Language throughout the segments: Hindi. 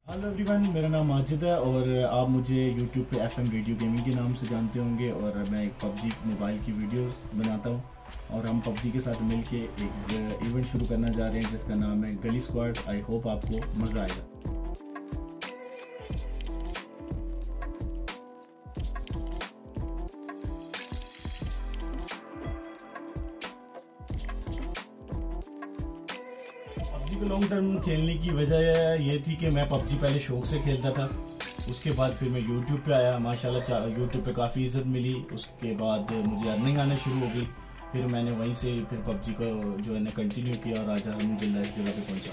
हेलो एवरीवन, मेरा नाम माजिद है और आप मुझे यूट्यूब पे FM रेडियो गेमिंग के नाम से जानते होंगे। और मैं एक PUBG मोबाइल की वीडियोस बनाता हूं और हम PUBG के साथ मिलके एक इवेंट शुरू करना जा रहे हैं जिसका नाम है गली स्क्वाड। आई होप आपको मज़ा आएगा। PUBG को लॉन्ग टर्म खेलने की वजह ये थी कि मैं PUBG पहले शौक से खेलता था। उसके बाद फिर मैं YouTube पे आया, माशाल्लाह YouTube पे काफ़ी इज्जत मिली। उसके बाद मुझे अर्निंग आना शुरू हो गई। फिर मैंने वहीं से फिर PUBG को जो है ना कंटिन्यू किया और आज अल्हम्दुलिल्लाह इस जगह पे पहुंचा।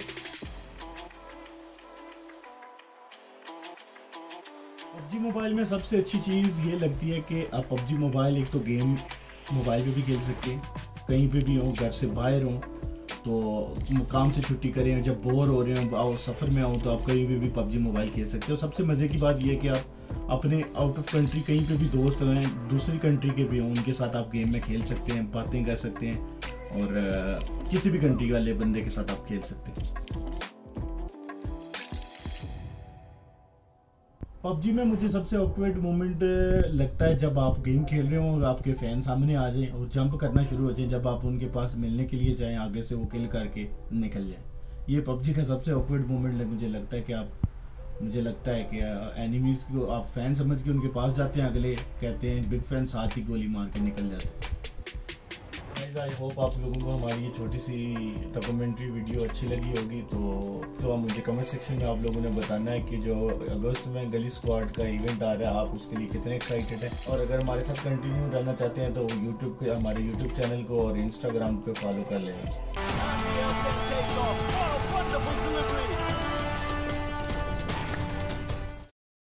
PUBG मोबाइल में सबसे अच्छी चीज़ ये लगती है कि आप PUBG मोबाइल एक तो गेम मोबाइल पे भी खेल सकते हैं, कहीं पे भी हो, घर से बाहर हो, तो काम से छुट्टी करें, जब बोर हो रहे हो, आओ सफ़र में आओ, तो आप कहीं पे भी PUBG मोबाइल खेल सकते हो। सबसे मज़े की बात यह है कि आप अपने आउट ऑफ कंट्री कहीं पे भी दोस्त हैं, दूसरी कंट्री के भी हों, उनके साथ आप गेम में खेल सकते हैं, बातें कर सकते हैं और किसी भी कंट्री वाले बंदे के साथ आप खेल सकते हैं। PUBG में मुझे सबसे ऑकवर्ड मोमेंट लगता है जब आप गेम खेल रहे हो, आपके फैन सामने आ जाएं और जंप करना शुरू हो जाए, जब आप उनके पास मिलने के लिए जाएं, आगे से वो किल करके निकल जाएं। ये PUBG का सबसे ऑकवर्ड मोमेंट मुझे लगता है कि मुझे लगता है कि एनिमीज को आप फैन समझ के उनके पास जाते हैं, अगले कहते हैं बिग फैन, साथ ही गोली मार के निकल जाते हैं। आई होप आप लोगों को हमारी ये छोटी सी डॉक्यूमेंट्री वीडियो अच्छी लगी होगी। तो आप मुझे कमेंट सेक्शन में आप लोगों ने बताना है कि जो अगस्त में गली स्क्वाड का इवेंट आ रहा है, आप उसके लिए कितने एक्साइटेड हैं। और अगर हमारे साथ कंटिन्यू रहना चाहते हैं तो हमारे यूट्यूब चैनल को और इंस्टाग्राम पे फॉलो कर लेना।